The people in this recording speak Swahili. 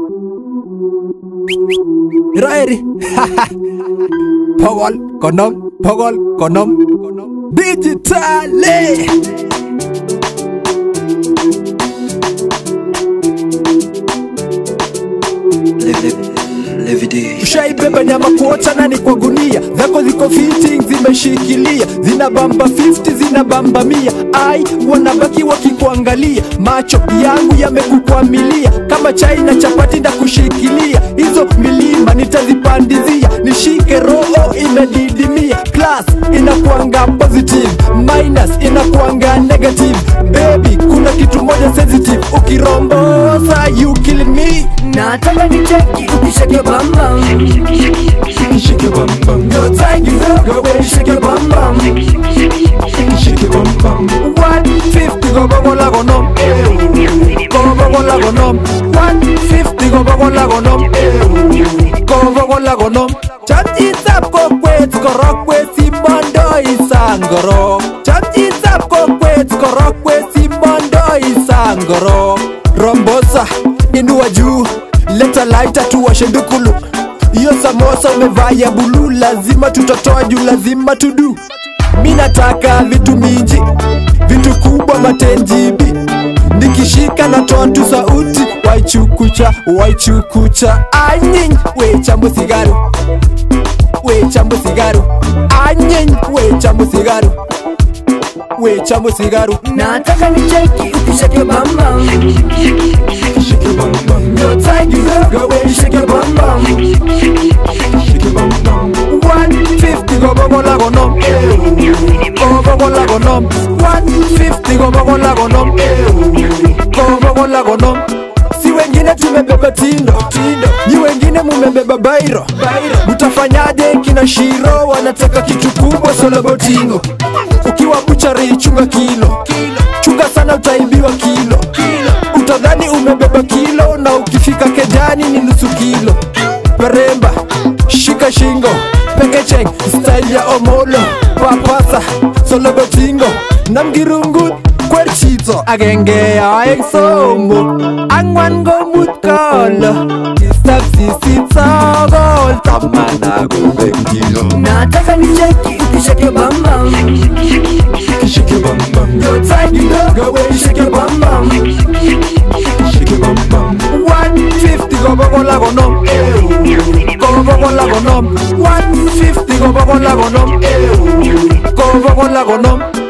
Rairi. Pogol konom. Digitale. Ushaibeba nyama kuochana ni kwa gunia, zako ziko fitting zimeshikilia, zinabamba 50 zinabamba 100, ai wanabaki wakikuangalia, macho yangu yamekukwamilia, kama chai na chapati ndakushikilia, hizo milima nitazipandizia, nishike roho inadidimia, plus inakuanga positive, minus inakuanga negative, baby kuna kitu moja sensitive, ukirombosa you killing me. Nataka nicheki ukishake bam bam, shake your bum bum. no time you go away, shake your bam bam, Shake your bum bum. 150 go bogola go nom. Go bogola go nom. 150 go bogola go nom. Go bogola go nom. Chat it up go kwet go rock we simbondo isangoro. Chat it up go kwet go rock we simbondo isangoro. Rombosa inua juu, leta lighter tuwashe ndukulu. Iyo samosa umevaa ya bulu, lazima tutatoa juu, lazima tudu. Minataka vitu mingi, vitu kubwa matenjibi, nikishika natoa tu sauti, waichukucha. Anying, we chambu sigaru, we chambu sigaru. Anying, we chambu sigaru, we chambu sigaru. nataka nicheki ukishake bam bam, Shake your bum bum. no time you go away, shake your bam bam, Shake your bum bum. 150 go bogola go nom. Go bogola go nom. 150 go bogola go nom. Go bogola go nom. Si wengine tumebeba tindo, ni wengine mumebeba bairo. Mutafanyaje kina Shiro wanataka kitu kubwa solo botingo. Ukiwa buchari chunga kilo, chunga sana utaibiwa kilo. Utadhani umebeba kilo na ukifika kejani ni nusu kilo. Peremba, shika shingo, pekecheng, style ya Omolo. Papasa, solo botingo, namgirungut, kwerchito. Agenge aeng somo, angwan go mutkolo. Kisap sisitsogol, tamana gubengilo. nataka nicheki ukishake bam bam, Shake your bum bum. no time you go away, shake your bam bam, Shake your bum bum. 150 go bogola go nom. Go bogola go nom. 150 go bogola go nom. Go bogola go nom.